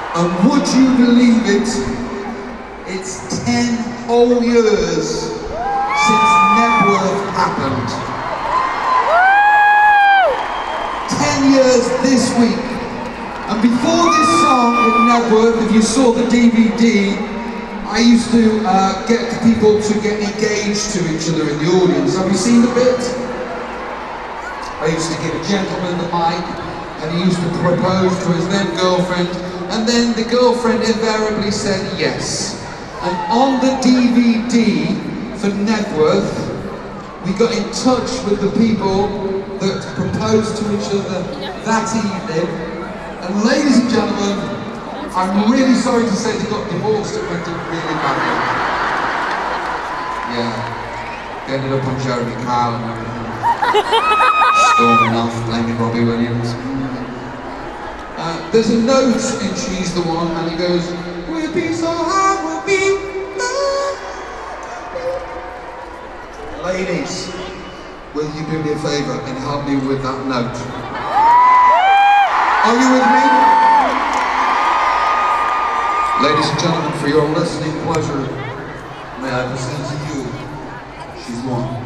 And would you believe it? It's 10 whole years since Knebworth happened. 10 years this week. And before this song at Knebworth, if you saw the DVD, I used to get people to get engaged to each other in the audience. Have you seen the bit? I used to give a gentleman the mic, and he used to propose to his then girlfriend, and then the girlfriend invariably said yes. And on the DVD for Knebworth, we got in touch with the people that proposed to each other that evening. And ladies and gentlemen, I'm really sorry to say they got divorced. It went really badly. Yeah, they ended up on Jeremy Kyle and everything. Storming off, blaming Robbie Williams. There's a note in She's the One, and he goes, "We'll be so high, we'll be loved." Ladies, will you do me a favour and help me with that note? Are you with me? Ladies and gentlemen, for your listening pleasure, may I present to you She's One.